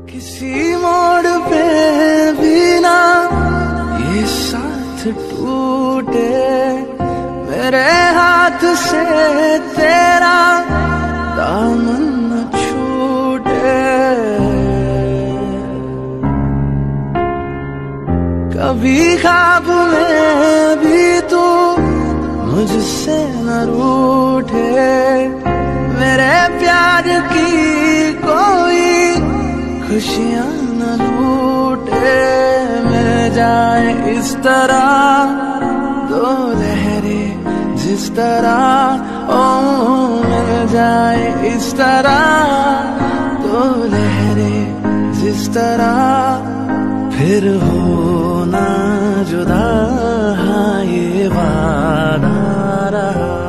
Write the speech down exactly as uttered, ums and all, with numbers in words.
किसी मोड़ पे भी ना ये साथ टूटे, मेरे हाथ से तेरा दामन न छूटे। कभी ख्वाब में भी तू मुझसे न रूठे, मेरे प्यार की कोई खुशियां न लूटे। मिल जाए इस तरह दो लहरें जिस तरह, ओ मिल जाए इस तरह दो लहरें जिस तरह, फिर हो ना जुदा, हाँ ये वादा रहा।